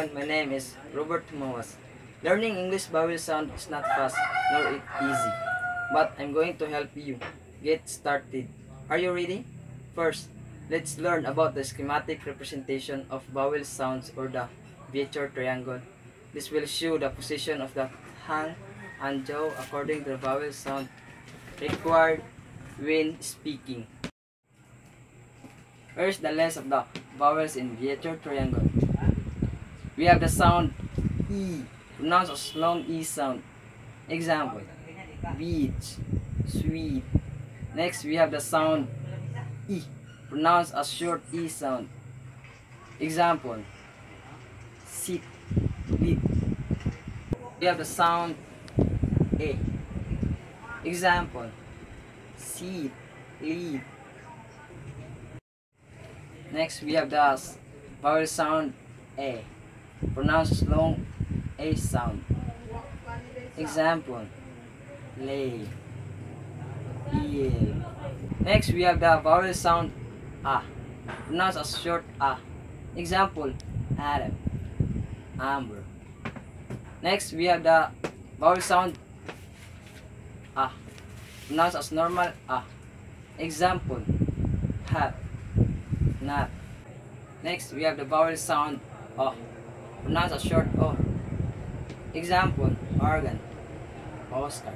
everyone, my name is Robert Jumao. Learning English vowel sound is not fast nor easy, but I'm going to help you get started. Are you ready? First, let's learn about the schematic representation of vowel sounds or the Vector triangle. This will show the position of the tongue and jaw according to the vowel sound required when speaking. Here's the length of the vowels in Vector triangle. We have the sound E, pronounced as long E sound. Example, beach, sweet. Next, we have the sound E, pronounced as short E sound. Example, sit, lit. We have the sound A. Example, sit, lead. Next, we have the vowel sound A, pronounced as long A sound. Example, lay, heel. Next, we have the vowel sound A, pronounced as short A. Example, Adam, amber. Next, we have the vowel sound A, pronounced as normal A. Example, hat, nap. Next, we have the vowel sound O, pronounced as short O. Example, organ, Oscar.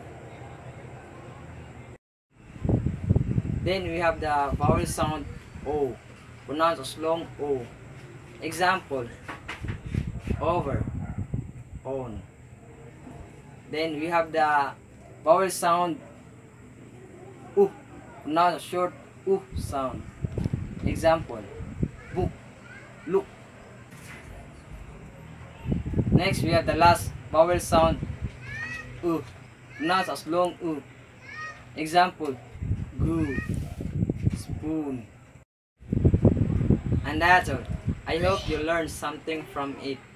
Then we have the vowel sound O, pronounced as long O. Example, over, on. Then we have the vowel sound U, pronounced as short U sound. Example, book, look. Next, we have the last vowel sound U, pronounced as long U. Example, goo, spoon. And that's all. I hope you learned something from it.